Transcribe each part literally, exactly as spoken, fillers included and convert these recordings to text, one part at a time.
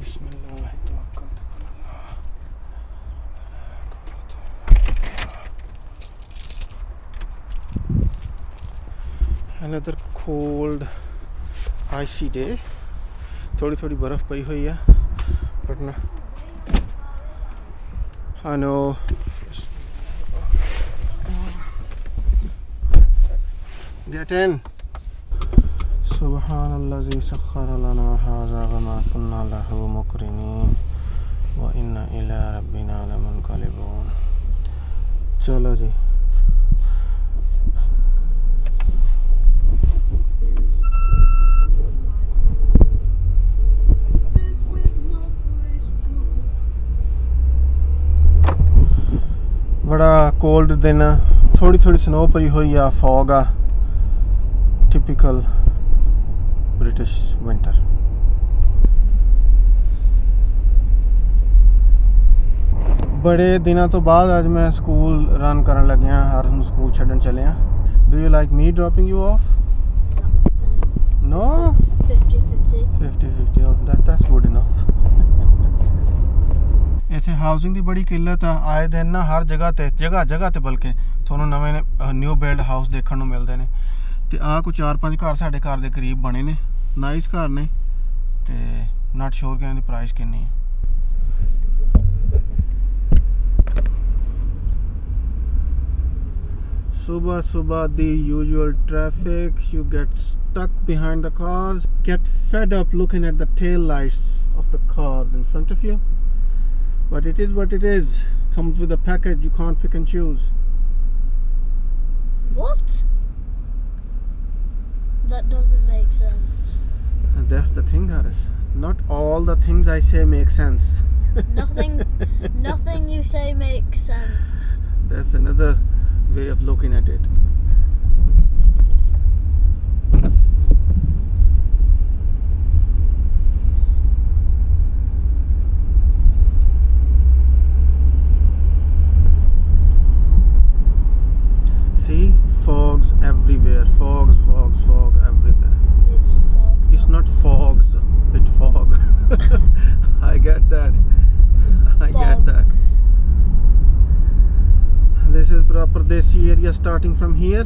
Another cold, icy day. थोड़ी थोड़ी बर्फ पई हुई है, but ना I know. Get in. Subhanallazi sakhkhara lana hadha wa ma kunna lahu muqrinin wa inna ila rabbina lamunqalibun. चलो जी. बड़ा कोल्ड दिन, थोड़ी थोड़ी स्नो पई हुई आ, फॉग आ, टिपिकल ब्रिटिश विंटर। बड़े दिनों तो बाद आज मैं स्कूल रन करन लग्या, हर नूं स्कूल छड्डन चले आ। Do you like me dropping you off? No, fifty fifty, that's good enough. इत्थे हाउसिंग की बड़ी किल्लत आ, आए दिन ना हर जगह ते जगह जगह ते बल्कि थोनों नवे न्यू बिल्ड हाउस देखने को मिलते हैं। तो आ कोई चार पांच घर साढ़े घर के करीब बने ने, नाइस घर ने, तो नॉट श्योर कि इन्हां दी प्राइस कितनी है। सुबह सुबह दी usual traffic, you get stuck behind the cars, get fed up looking at the tail lights of the cars in front of you. But it is what it is. Comes with a package, you can't pick and choose. What? That doesn't make sense. And that's the thing, Harris. Not all the things I say make sense. Nothing nothing you say makes sense. That's another way of looking at it. See, fogs everywhere, fogs, fogs, fog everywhere. It's fog. It's not fogs, it's fog. I get that. I Fogs. get that. This is proper Desi area starting from here.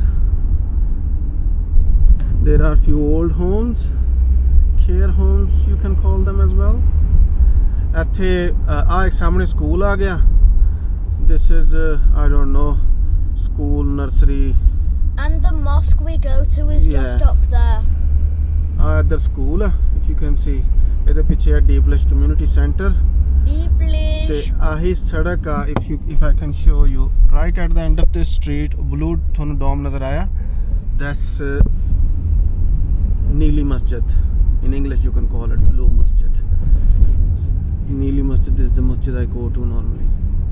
There are few old homes, care homes you can call them as well. ਇੱਥੇ ਆ ਇੱਕ ਸਾਹਮਣੇ school ਆ ਗਿਆ. This is uh, I don't know, school, nursery. And the mosque we go to is Yeah. just up there. Ah, the school, if you can see. ਇਹਦੇ ਪਿੱਛੇ ਹੈ Deeplish Community Center. Deeplish. ਤੇ ਆਹੀ ਸੜਕ ਆ, if you if I can show you, right at the end of this street, blue ਤੁਹਾਨੂੰ dome ਨਜ਼ਰ ਆਇਆ, that's uh, Neeli Masjid. In English you can call it Blue Masjid. Neeli Masjid is the masjid I go to normally.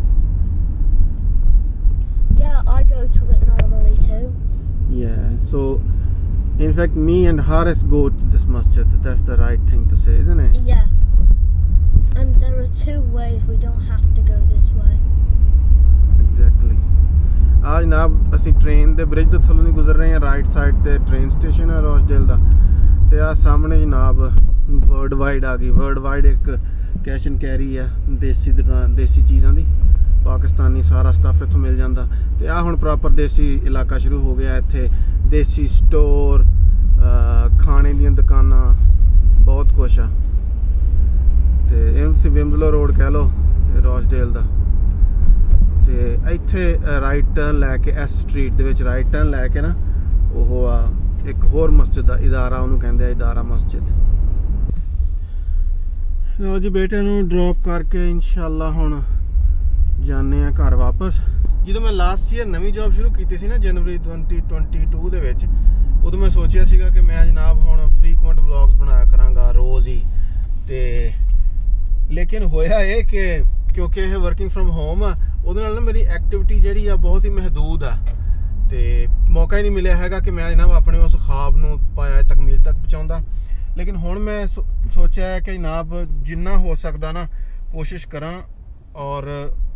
Yeah, I go to it normally too. Yeah, so in fact me and Haris go to this masjid. That's the right thing to say, isn't it? Yeah. And there are two ways, we don't have to go this way. Exactly. आज जनाब ਅਸੀਂ train ਦੇ bridge ਦੇ ਥੱਲੋਂ ਦੀ ਗੁਜ਼ਰ ਰਹੇ ਹਾਂ, right side ਤੇ ट्रेन स्टेशन है रोजडेल ਦਾ, ਤੇ ਆ ਸਾਹਮਣੇ ਜਨਾਬ वर्ल्ड वाइड आ गई। वर्ल्ड वाइड एक कैश एंड कैरी है, देसी दुकान, देसी चीज़ों की, पाकिस्तानी सारा स्टफ इत्थों मिल जाता। तो आ हुण प्रॉपर देसी इलाका शुरू हो गया इत्थे, देसी स्टोर, खाने दी दुकानां, बहुत कुछ आ। तो इहनूं तुसीं विम्बलो रोड कह लो रोजडेल दा। तो इत्थे राइट टर्न लैके इस स्ट्रीट दे विच राइट टर्न लैके ना ओह आ एक होर मस्जिद दा इदारा, उहनूं कहंदे आ इदारा मस्जिद। लो जी बेटे नूं ड्रॉप करके इंशाअल्लाह हुण जाने आ घर वापस। ਜਦੋਂ मैं लास्ट ईयर नवी जॉब शुरू की सी ना जनवरी ट्वेंटी ट्वेंटी टू ਦੇ ਵਿੱਚ, ਉਦੋਂ मैं सोचिया ਸੀਗਾ कि मैं जनाब ਹੁਣ फ्रीकुएंट व्लॉग्स बनाया करांगा रोज़ ही। ਤੇ लेकिन होया ये कि क्योंकि ਇਹ वर्किंग फ्रॉम होम आ, ਉਹਦੇ ਨਾਲ ਨਾ ਮੇਰੀ ਐਕਟੀਵਿਟੀ ਜਿਹੜੀ ਆ ਬਹੁਤ ਹੀ ਮਹਦੂਦ ਆ, ਤੇ ਮੌਕਾ ਹੀ ਨਹੀਂ ਮਿਲਿਆ ਹੈਗਾ ਕਿ ਮੈਂ ਜਨਾਬ ਆਪਣੇ ਉਸ ਖਾਬ ਨੂੰ ਪਾਇਆ ਤਕਮੀਲ ਤੱਕ ਪਹੁੰਚਾਉਂਦਾ। लेकिन हुण मैं सोचा है कि जनाब जिन्ना हो सकता ना कोशिश करा और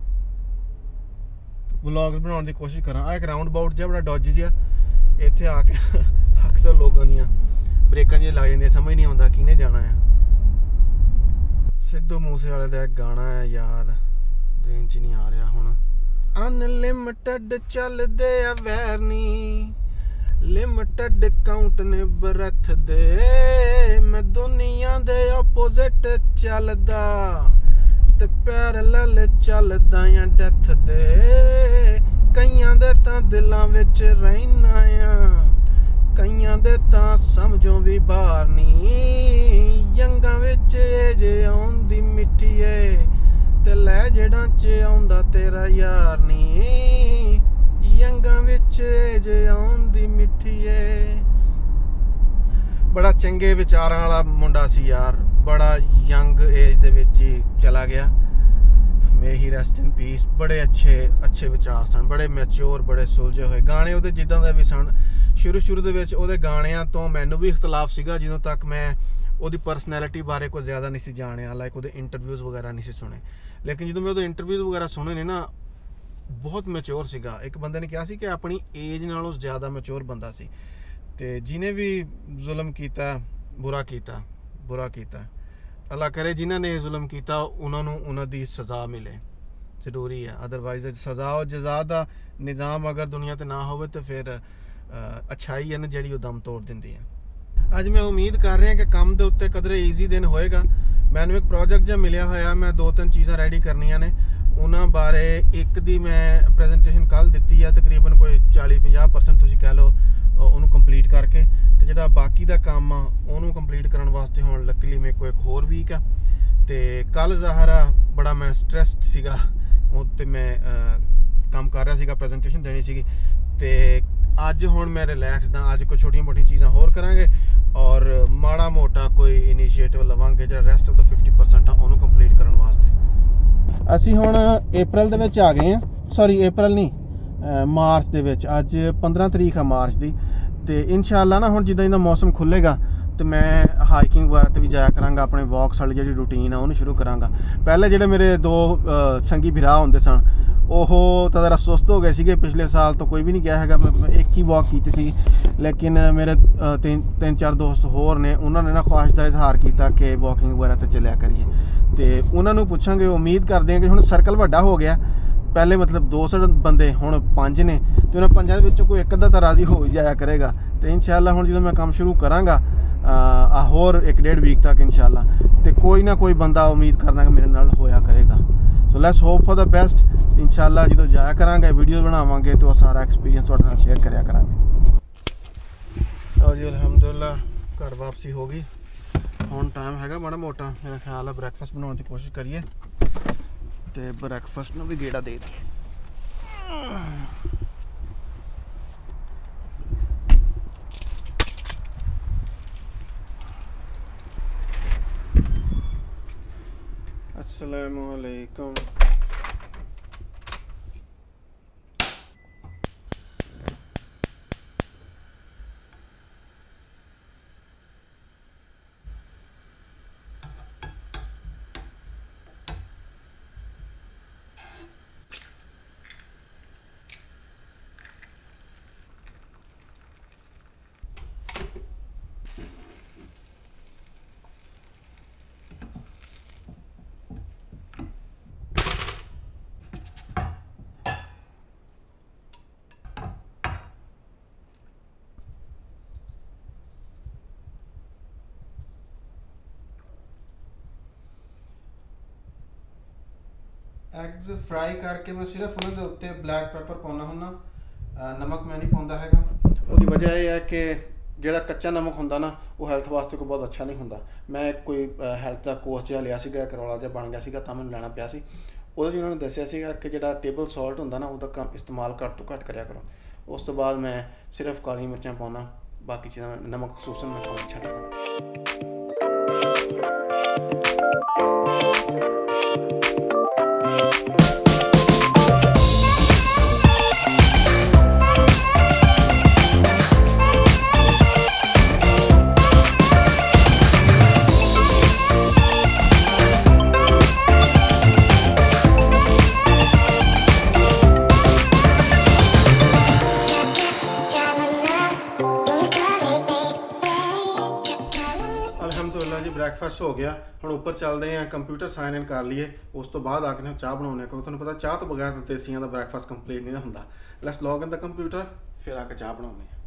व्लॉग्स बनाने की कोशिश करा। आ एक राउंड अबाउट जिहा बड़ा डॉज जिहा इत्थे आके अक्सर लोगों दी ब्रेकां जी लग जांदियां, समझ नहीं आउंदा किने जाना है। ਸਿੱਧੂ ਮੂਸੇ ਵਾਲੇ ਦਾ ਇੱਕ ਗਾਣਾ ਹੈ ਯਾਰ, ਦੇਨ ਚ ਨਹੀਂ ਆ ਰਿਹਾ ਹੁਣ। ਅਨਲਿਮਟਡ ਚੱਲਦੇ ਆ ਵੈਰ ਨੀ, ਲਿਮਟਡ ਕਾਊਂਟ ਨੇ ਬਰਥ ਦੇ। ਮੈਂ ਦੁਨੀਆ ਦੇ ਆਪੋਜ਼ਿਟ ਚੱਲਦਾ ਤੇ ਪੈਰਲਲ ਚੱਲਦਾ ਆ ਡੈਥ ਦੇ। ਕਈਆਂ ਦੇ ਤਾਂ ਦਿਲਾਂ ਵਿੱਚ ਰਹਿਣਾ ਆ, ਕਈਆਂ ਦੇ ਤਾਂ ਸਮਝੋਂ ਵੀ ਬਾਹਰ ਨੀ। ਯੰਗਾਂ ਵਿੱਚ ਜੇ ਆਉਂਦੀ ਮਿੱਠੀ ਏ ਤੇ ਲੈ ਜਿਹੜਾ ਚ ਆਉਂਦਾ ਤੇਰਾ ਯਾਰ ਨੀ। ਯੰਗਾਂ ਵਿੱਚ ਜੇ ਆਉਂਦੀ ਮਿੱਠੀ ਏ। ਬੜਾ ਚੰਗੇ ਵਿਚਾਰਾਂ ਵਾਲਾ ਮੁੰਡਾ ਸੀ ਯਾਰ, ਬੜਾ ਯੰਗ ਏਜ ਦੇ ਵਿੱਚ ਹੀ ਚਲਾ ਗਿਆ। May he rest in peace. ਬੜੇ ਅੱਛੇ ਅੱਛੇ ਵਿਚਾਰ ਸਨ, ਬੜੇ ਮੈਚੋਰ, ਬੜੇ ਸੁਲਝੇ ਹੋਏ ਗਾਣੇ ਉਹਦੇ ਜਿੱਦਾਂ ਦੇ ਵੀ ਸਨ। ਸ਼ੁਰੂ ਸ਼ੁਰੂ ਦੇ ਵਿੱਚ ਉਹਦੇ ਗਾਣਿਆਂ ਤੋਂ ਮੈਨੂੰ ਵੀ ਇਖਤਲਾਫ ਸੀਗਾ, ਜਦੋਂ ਤੱਕ ਮੈਂ ਉਹਦੀ ਪਰਸਨੈਲਿਟੀ ਬਾਰੇ ਕੋਈ ਜ਼ਿਆਦਾ ਨਹੀਂ ਸੀ ਜਾਣਿਆ, ਲਾਈਕ ਉਹਦੇ ਇੰਟਰਵਿਊਜ਼ ਵਗੈਰਾ ਨਹੀਂ ਸੀ ਸੁਣੇ। ਲੇਕਿਨ ਜਦੋਂ ਮੈਂ ਉਹਦੇ ਇੰਟਰਵਿਊਜ਼ ਵਗੈਰਾ ਸੁਣੇ ਨੇ ਨਾ, ਬਹੁਤ ਮੈਚੋਰ ਸੀਗਾ। ਇੱਕ ਬੰਦੇ ਨੇ ਕਿਹਾ ਸੀ ਕਿ ਆਪਣੀ ਏਜ ਨਾਲੋਂ ਜ਼ਿਆਦਾ ਮੈਚੋਰ ਬੰਦਾ ਸੀ। ਤੇ ਜਿਹਨੇ ਵੀ ਜ਼ੁਲਮ ਕੀਤਾ, ਬੁਰਾ ਕੀਤਾ ਬੁਰਾ ਕੀਤਾ ਅੱਲਾ ਕਰੇ ਜਿਨ੍ਹਾਂ ਨੇ ਜ਼ੁਲਮ ਕੀਤਾ ਉਹਨਾਂ ਨੂੰ ਉਹਨਾਂ ਦੀ ਸਜ਼ਾ ਮਿਲੇ, ਜ਼ਰੂਰੀ ਹੈ। ਅਦਰਵਾਈਜ਼ ਸਜ਼ਾ ਔਰ ਜਜ਼ਾ ਦਾ ਨਿਜ਼ਾਮ ਅਗਰ ਦੁਨੀਆ 'ਤੇ ਨਾ ਹੋਵੇ ਤਾਂ ਫਿਰ ਅੱਛਾਈ ਹੈ ਨਾ ਜਿਹੜੀ ਉਹ ਦਮ ਤੋੜ ਦਿੰਦੀ ਹੈ। ਅੱਜ ਮੈਂ ਉਮੀਦ ਕਰ ਰਿਹਾ ਕਿ ਕੰਮ ਦੇ ਉੱਤੇ ਕਦਰੇ ਈਜ਼ੀ ਦਿਨ ਹੋਏਗਾ। ਮੈਨੂੰ ਇੱਕ ਪ੍ਰੋਜੈਕਟ ਜਿਹਾ ਮਿਲਿਆ ਹੋਇਆ, ਮੈਂ ਦੋ ਤਿੰਨ ਚੀਜ਼ਾਂ ਰੈਡੀ ਕਰਨੀਆਂ ਨੇ। ਉਹਨਾਂ ਬਾਰੇ ਇੱਕ ਦੀ ਮੈਂ ਪ੍ਰੈਜੈਂਟੇਸ਼ਨ ਕੱਲ੍ਹ ਦਿੱਤੀ ਹੈ, ਤਕਰੀਬਨ ਕੋਈ ਚਾਲੀ ਪੰਜਾਹ ਪਰਸੈਂਟ ਤੁਸੀਂ ਕਹਿ ਲਓ ਉਹਨੂੰ ਕੰਪਲੀਟ ਕਰਕੇ। ਅਤੇ ਜਿਹੜਾ ਬਾਕੀ ਦਾ ਕੰਮ ਆ ਉਹਨੂੰ ਕੰਪਲੀਟ ਕਰਨ ਵਾਸਤੇ ਹੁਣ ਲੱਕੀਲੀ ਮੇਰੇ ਕੋਲ ਇੱਕ ਹੋਰ ਵੀਕ ਆ। ਅਤੇ ਕੱਲ੍ਹ ਜ਼ਾਹਰਾ ਬੜਾ ਮੈਂ ਸਟਰੈਸਡ ਸੀਗਾ, ਉਹ 'ਤੇ ਮੈਂ ਕੰਮ ਕਰ ਰਿਹਾ ਸੀਗਾ, ਪ੍ਰੈਜੈਂਟੇਸ਼ਨ ਦੇਣੀ ਸੀਗੀ। ਅਤੇ ਅੱਜ ਹੁਣ ਮੈਂ ਰਿਲੈਕਸ ਦਾ, ਅੱਜ ਕੋਈ ਛੋਟੀਆਂ ਮੋਟੀਆਂ ਚੀਜ਼ਾਂ ਹੋਰ ਕਰਾਂਗੇ ਔਰ ਮਾੜਾ ਮੋਟਾ ਕੋਈ ਇਨੀਸ਼ੀਏਟਿਵ ਲਵਾਂਗੇ ਜਿਹੜਾ rest of the fifty percent ਆ ਉਹਨੂੰ ਕੰਪਲੀਟ ਕਰਨ ਵਾਸਤੇ। ਅਸੀਂ ਹੁਣ ਅਪ੍ਰੈਲ ਦੇ ਵਿੱਚ ਆ ਗਏ ਹਾਂ, ਸੌਰੀ ਅਪ੍ਰੈਲ ਨਹੀਂ ਮਾਰਚ ਦੇ ਵਿੱਚ। ਅੱਜ ਪੰਦਰਾਂ ਤਰੀਕ ਆ ਮਾਰਚ ਦੀ। ਅਤੇ ਇਨਸ਼ਾਅੱਲਾ ਨਾ ਹੁਣ ਜਿੱਦਾਂ ਜਿੱਦਾਂ ਮੌਸਮ ਖੁੱਲ੍ਹੇਗਾ ਅਤੇ ਮੈਂ ਹਾਈਕਿੰਗ ਵਗੈਰਾ 'ਤੇ ਵੀ ਜਾਇਆ ਕਰਾਂਗਾ। ਆਪਣੇ ਵਾਕਸ ਵਾਲੀ ਜਿਹੜੀ ਰੂਟੀਨ ਆ ਉਹਨੂੰ ਸ਼ੁਰੂ ਕਰਾਂਗਾ। ਪਹਿਲੇ ਜਿਹੜੇ ਮੇਰੇ ਦੋ ਸੰਗੀ ਭਰਾ ਹੁੰਦੇ ਸਨ ਉਹ ਤਾਂ ਜ਼ਰਾ ਸੁਸਤ ਹੋ ਗਏ ਸੀਗੇ, ਪਿਛਲੇ ਸਾਲ ਤੋਂ ਕੋਈ ਵੀ ਨਹੀਂ ਗਿਆ ਹੈਗਾ। ਮੈਂ ਇੱਕ ਹੀ ਵਾਕ ਕੀਤੀ ਸੀ, ਲੇਕਿਨ ਮੇਰੇ ਤਿੰਨ ਤਿੰਨ ਚਾਰ ਦੋਸਤ ਹੋਰ ਨੇ, ਉਹਨਾਂ ਨੇ ਨਾ ਖੁਆਇਸ਼ ਦਾ ਇਜ਼ਹਾਰ ਕੀਤਾ ਕਿ ਵਾਕਿੰਗ ਵਗੈਰਾ 'ਤੇ ਚੱਲਿਆ ਕਰੀਏ। ਅਤੇ ਉਹਨਾਂ ਨੂੰ ਪੁੱਛਾਂਗੇ, ਉਮੀਦ ਕਰਦੇ ਹਾਂ ਕਿ ਹੁਣ ਸਰਕਲ ਵੱਡਾ ਹੋ ਗਿਆ। ਪਹਿਲੇ ਮਤਲਬ ਦੋ ਸੌ ਬੰਦੇ ਹੁਣ ਪੰਜ ਨੇ, ਅਤੇ ਉਹਨਾਂ ਪੰਜਾਂ ਦੇ ਵਿੱਚੋਂ ਕੋਈ ਇੱਕ ਅੱਧਾ ਤਾਂ ਰਾਜ਼ੀ ਹੋ ਹੀ ਜਾਇਆ ਕਰੇਗਾ। ਅਤੇ ਇਨਸ਼ਾਅੱਲਾ ਹੁਣ ਜਦੋਂ ਮੈਂ ਕੰਮ ਸ਼ੁਰੂ ਕਰਾਂਗਾ ਆ ਹੋਰ ਇੱਕ ਡੇਢ ਵੀਕ ਤੱਕ ਇਨਸ਼ਾਅੱਲਾ, ਅਤੇ ਕੋਈ ਨਾ ਕੋਈ ਬੰਦਾ ਉਮੀਦ ਕਰਦਾ ਕਿ ਮੇਰੇ ਨਾਲ ਹੋਇਆ ਕਰੇਗਾ। So let's hope for the best. ਇਨਸ਼ਾਅੱਲਾ ਜਦੋਂ ਜਾਇਆ ਕਰਾਂਗੇ, ਵੀਡੀਓ ਬਣਾਵਾਂਗੇ ਤਾਂ ਉਹ ਸਾਰਾ ਐਕਸਪੀਰੀਅੰਸ ਤੁਹਾਡੇ ਨਾਲ ਸ਼ੇਅਰ ਕਰਿਆ ਕਰਾਂਗੇ। ਲਓ ਜੀ ਅਲਹਮਦੁਲਿਲਾ ਘਰ ਵਾਪਸੀ ਹੋ ਗਈ। ਹੁਣ ਟਾਈਮ ਹੈਗਾ ਮਾੜਾ ਮੋਟਾ, ਮੇਰਾ ਖਿਆਲ ਹੈ ਬ੍ਰੈਕਫਾਸਟ ਬਣਾਉਣ ਦੀ ਕੋਸ਼ਿਸ਼ ਕਰੀਏ ਅਤੇ ਬ੍ਰੈਕਫਾਸਟ ਨੂੰ ਵੀ ਗੇੜਾ ਦੇ ਦਈਏ। अस्सलामु अलैकुम। ਐਗਜ਼ ਫਰਾਈ ਕਰਕੇ ਮੈਂ ਸਿਰਫ ਉਹਨਾਂ ਦੇ ਉੱਤੇ ਬਲੈਕ ਪੈਪਰ ਪਾਉਂਦਾ ਹੁੰਦਾ, ਨਮਕ ਮੈਂ ਨਹੀਂ ਪਾਉਂਦਾ ਹੈਗਾ। ਉਹਦੀ ਵਜ੍ਹਾ ਇਹ ਹੈ ਕਿ ਜਿਹੜਾ ਕੱਚਾ ਨਮਕ ਹੁੰਦਾ ਨਾ ਉਹ ਹੈਲਥ ਵਾਸਤੇ ਕੋਈ ਬਹੁਤ ਅੱਛਾ ਨਹੀਂ ਹੁੰਦਾ। ਮੈਂ ਕੋਈ ਹੈਲਥ ਦਾ ਕੋਰਸ ਜਿਹਾ ਲਿਆ ਸੀਗਾ, ਕਰੌਲਾ ਜਿਹਾ ਬਣ ਗਿਆ ਸੀਗਾ, ਤਾਂ ਮੈਨੂੰ ਲੈਣਾ ਪਿਆ ਸੀ। ਉਹਦੇ 'ਚ ਉਹਨਾਂ ਨੇ ਦੱਸਿਆ ਸੀਗਾ ਕਿ ਜਿਹੜਾ ਟੇਬਲ ਸਾਲਟ ਹੁੰਦਾ ਨਾ ਉਹਦਾ ਕੰਮ ਇਸਤੇਮਾਲ ਘੱਟ ਤੋਂ ਘੱਟ ਕਰਿਆ ਕਰੋ। ਉਸ ਤੋਂ ਬਾਅਦ ਮੈਂ ਸਿਰਫ ਕਾਲੀਆਂ ਮਿਰਚਾਂ ਪਾਉਣਾ, ਬਾਕੀ ਚੀਜ਼ਾਂ ਨਮਕ ਖਸੂਸਨ ਮੈਂ ਪਾਉਣਾ ਛੱਡਦਾ। ਗਿਆ। ਹੁਣ ਉੱਪਰ ਚੱਲਦੇ ਆ, ਕੰਪਿਊਟਰ ਸਾਈਨ ਇਨ ਕਰ ਲਈਏ, ਉਸ ਤੋਂ ਬਾਅਦ ਆ ਕੇ ਚਾਹ ਬਣਾਉਂਦੇ ਹਾਂ, ਕਿਉਂਕਿ ਤੁਹਾਨੂੰ ਪਤਾ ਚਾਹ ਤੋਂ ਬਗੈਰ ਦੇਸੀਆਂ ਦਾ ਬ੍ਰੈਕਫਾਸਟ ਕੰਪਲੀਟ ਨਹੀਂ ਹੁੰਦਾ। Let's log in the computer, ਫਿਰ ਆ ਕੇ ਚਾਹ ਬਣਾਉਂਦੇ ਹਾਂ।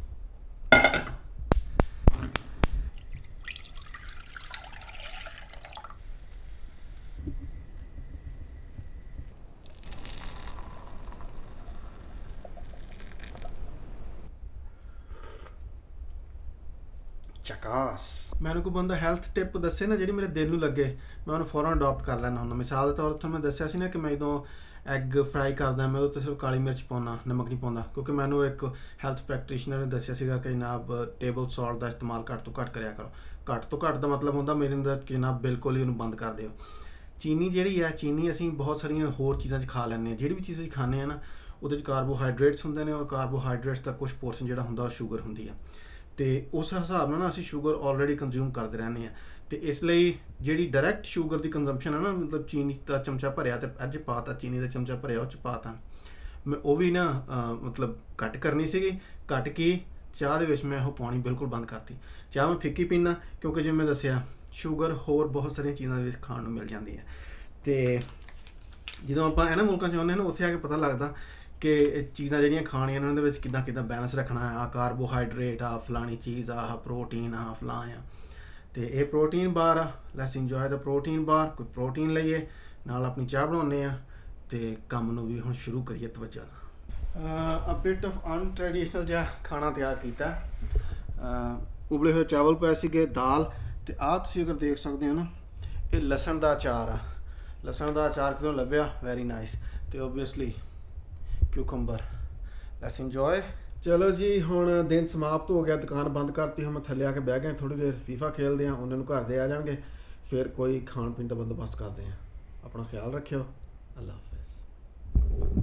ਚਕਾਸ। ਮੈਨੂੰ ਕੋਈ ਬੰਦਾ ਹੈਲਥ ਟਿਪ ਦੱਸੇ ਨਾ ਜਿਹੜੀ ਮੇਰੇ ਦਿਲ ਨੂੰ ਲੱਗੇ, ਮੈਂ ਉਹਨੂੰ ਫੌਰਨ ਅਡੋਪਟ ਕਰ ਲੈਣਾ ਹੁੰਦਾ। ਮਿਸਾਲ ਦੇ ਤੌਰ 'ਤੇ ਮੈਂ ਦੱਸਿਆ ਸੀ ਨਾ ਕਿ ਮੈਂ ਜਦੋਂ ਐਗ ਫਰਾਈ ਕਰਦਾ ਮੈਂ ਉਹਦੇ 'ਤੇ ਸਿਰਫ ਕਾਲੀ ਮਿਰਚ ਪਾਉਂਦਾ, ਨਮਕ ਨਹੀਂ ਪਾਉਂਦਾ, ਕਿਉਂਕਿ ਮੈਨੂੰ ਇੱਕ ਹੈਲਥ ਪ੍ਰੈਕਟੀਸ਼ਨਰ ਨੇ ਦੱਸਿਆ ਸੀਗਾ ਕਿ ਜਨਾਬ ਟੇਬਲ ਸਾਲਟ ਦਾ ਇਸਤੇਮਾਲ ਘੱਟ ਤੋਂ ਘੱਟ ਕਰਿਆ ਕਰੋ। ਘੱਟ ਤੋਂ ਘੱਟ ਦਾ ਮਤਲਬ ਹੁੰਦਾ ਮੇਰੇ ਅੰਦਰ ਕਿ ਜਨਾਬ ਬਿਲਕੁਲ ਹੀ ਉਹਨੂੰ ਬੰਦ ਕਰ ਦਿਓ। ਚੀਨੀ ਜਿਹੜੀ ਹੈ, ਚੀਨੀ ਅਸੀਂ ਬਹੁਤ ਸਾਰੀਆਂ ਹੋਰ ਚੀਜ਼ਾਂ 'ਚ ਖਾ ਲੈਂਦੇ ਹਾਂ। ਜਿਹੜੀ ਵੀ ਚੀਜ਼ ਅਸੀਂ ਖਾਂਦੇ ਹਾਂ ਨਾ ਉਹਦੇ 'ਚ ਕਾਰਬੋਹਾਈਡਰੇਟਸ ਹੁੰਦੇ ਨੇ, ਔਰ ਕਾਰਬੋਹਾਈਡਰੇਟਸ ਦਾ ਕੁਛ ਪੋਰਸ਼ਨ ਜਿਹੜਾ ਹੁੰਦਾ ਉਹ ਸ਼ੂਗਰ ਹੁੰਦੀ ਆ, ਅਤੇ ਉਸ ਹਿਸਾਬ ਨਾਲ ਨਾ ਅਸੀਂ ਸ਼ੂਗਰ ਆਲਰੇਡੀ ਕੰਜ਼ਿਊਮ ਕਰਦੇ ਰਹਿੰਦੇ ਹਾਂ। ਅਤੇ ਇਸ ਲਈ ਜਿਹੜੀ ਡਾਇਰੈਕਟ ਸ਼ੂਗਰ ਦੀ ਕੰਜ਼ੰਪਸ਼ਨ ਹੈ ਨਾ, ਮਤਲਬ ਚੀਨੀ ਦਾ ਚਮਚਾ ਭਰਿਆ ਅਤੇ ਅੱਜ ਪਾਤਾ, ਚੀਨੀ ਦਾ ਚਮਚਾ ਭਰਿਆ ਉਹ 'ਚ ਪਾਤਾ, ਮੈਂ ਉਹ ਵੀ ਨਾ ਮਤਲਬ ਘੱਟ ਕਰਨੀ ਸੀਗੀ। ਘੱਟ ਕੇ ਚਾਹ ਦੇ ਵਿੱਚ ਮੈਂ ਉਹ ਪਾਉਣੀ ਬਿਲਕੁਲ ਬੰਦ ਕਰਤੀ। ਚਾਹ ਮੈਂ ਫਿੱਕੀ ਪੀਂਦਾ, ਕਿਉਂਕਿ ਜਿਵੇਂ ਮੈਂ ਦੱਸਿਆ ਸ਼ੂਗਰ ਹੋਰ ਬਹੁਤ ਸਾਰੀਆਂ ਚੀਜ਼ਾਂ ਦੇ ਵਿੱਚ ਖਾਣ ਨੂੰ ਮਿਲ ਜਾਂਦੀ ਹੈ। ਅਤੇ ਜਦੋਂ ਆਪਾਂ ਇਹਨਾਂ ਮੁਲਕਾਂ 'ਚ ਆਉਂਦੇ ਹਾਂ ਨਾ, ਉੱਥੇ ਆ ਕੇ ਪਤਾ ਲੱਗਦਾ ਕਿ ਚੀਜ਼ਾਂ ਜਿਹੜੀਆਂ ਖਾਣੀਆਂ ਨੇ ਉਹਨਾਂ ਦੇ ਵਿੱਚ ਕਿੱਦਾਂ ਕਿੱਦਾਂ ਬੈਲੈਂਸ ਰੱਖਣਾ ਹੈ। ਆਹ ਕਾਰਬੋਹਾਈਡਰੇਟ, ਆਹ ਫਲਾਣੀ ਚੀਜ਼, ਆਹ ਪ੍ਰੋਟੀਨ, ਆਹ ਫਲਾਂ ਆ, ਅਤੇ ਇਹ ਪ੍ਰੋਟੀਨ ਬਾਰ ਆ। Let's enjoy the protein bar. ਕੋਈ ਪ੍ਰੋਟੀਨ ਲਈਏ, ਨਾਲ ਆਪਣੀ ਚਾਹ ਬਣਾਉਂਦੇ ਹਾਂ, ਅਤੇ ਕੰਮ ਨੂੰ ਵੀ ਹੁਣ ਸ਼ੁਰੂ ਕਰੀਏ ਤਵੱਜਾ ਨਾਲ। ਅ ਬਿਟ ਆਫ ਅਨਟ੍ਰੈਡੀਸ਼ਨਲ ਜਿਹਾ ਖਾਣਾ ਤਿਆਰ ਕੀਤਾ। ਉਬਲੇ ਹੋਏ ਚਾਵਲ ਪਏ ਸੀਗੇ, ਦਾਲ, ਅਤੇ ਆਹ ਤੁਸੀਂ ਅਗਰ ਦੇਖ ਸਕਦੇ ਹੋ ਨਾ, ਇਹ ਲਸਣ ਦਾ ਅਚਾਰ ਆ। ਲਸਣ ਦਾ ਅਚਾਰ ਕਿਦੋਂ ਲੱਭਿਆ, ਵੈਰੀ ਨਾਈਸ। ਅਤੇ ਓਬਵੀਅਸਲੀ ਕਿਊਕੰਬਰ। Let's enjoy. ਚਲੋ ਜੀ, ਹੁਣ ਦਿਨ ਸਮਾਪਤ ਹੋ ਗਿਆ, ਦੁਕਾਨ ਬੰਦ ਕਰਤੀ। ਹੁਣ ਮੈਂ ਥੱਲੇ ਆ ਕੇ ਬਹਿ ਗਿਆ, ਥੋੜ੍ਹੀ ਦੇਰ ਫੀਫਾ ਖੇਡਦੇ ਹਾਂ, ਉਹਨਾਂ ਨੂੰ ਘਰ ਦੇ ਆ ਜਾਣਗੇ, ਫਿਰ ਕੋਈ ਖਾਣ ਪੀਣ ਦਾ ਬੰਦੋਬਸਤ ਕਰਦੇ ਹਾਂ। ਆਪਣਾ ਖਿਆਲ ਰੱਖਿਓ। ਅੱਲਾ ਹਾਫਿਜ਼।